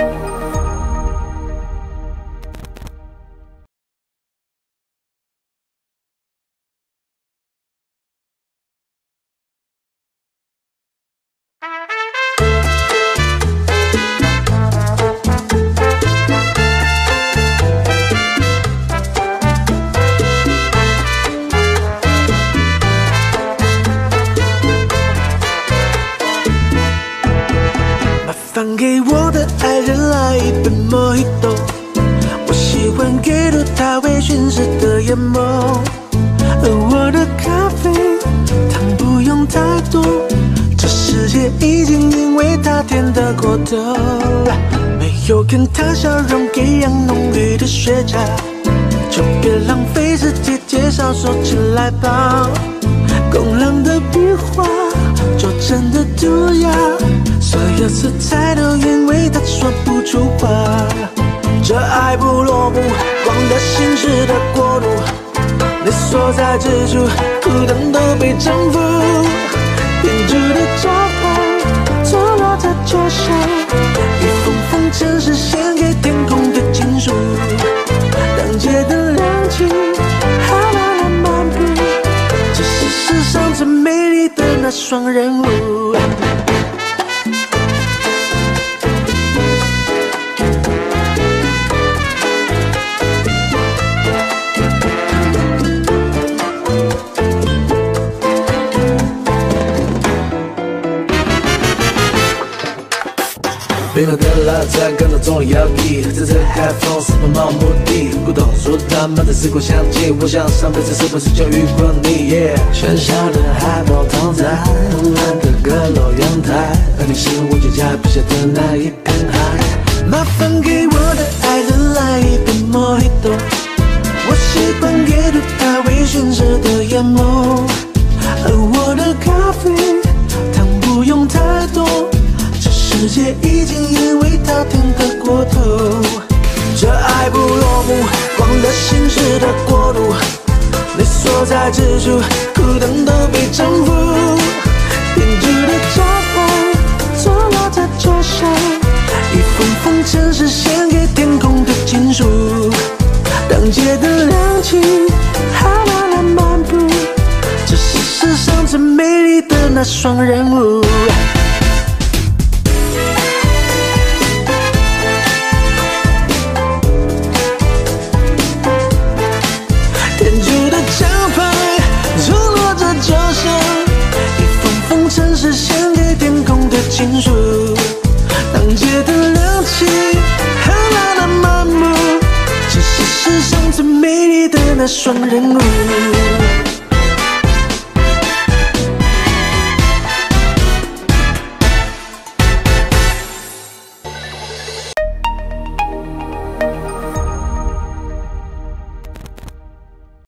放给我的爱人来一杯 Mojito， 我喜欢阅读它微醺时的眼眸，而我的咖啡糖不用太多，这世界已经因为它甜得过头。没有跟它笑容一样浓郁的雪茄，就别浪费时间介绍，收起来吧。工人的笔画，拙真的涂鸦。 所有色彩都因为他说不出话，这爱不落幕，光的心事的国度，你所在之处，孤单都被征服。编织的招牌，坐落在脚下，一封封城市献给天空的情书，当街的亮起，还慢慢漫步，这是世上最美丽的那双人舞。 冰冷的拉赞感到中了摇曳，在这海风四方漫无目的，古董说他们的时光相近，我想上辈子是不是就遇过你？喧嚣的海报躺在慵懒的阁楼阳台，而你是我脚下笔下的那一片海。 麻烦给我的爱人来一杯 Mojito， 我喜欢阅读它微醺时的眼眸，而我的咖啡糖不用太多。 世界已经因为它甜得过头，这爱不落幕，光的心事的国度，你所在之处，孤单都被征服。编织的招牌，坐落在脚下，一封封城市献给天空的情书，当街的亮起，还慢慢漫步，这是世上最美丽的那双人舞。 是献给天空的情书，当街的亮起，寒冷的漫步，这是世上最美丽的那双人舞。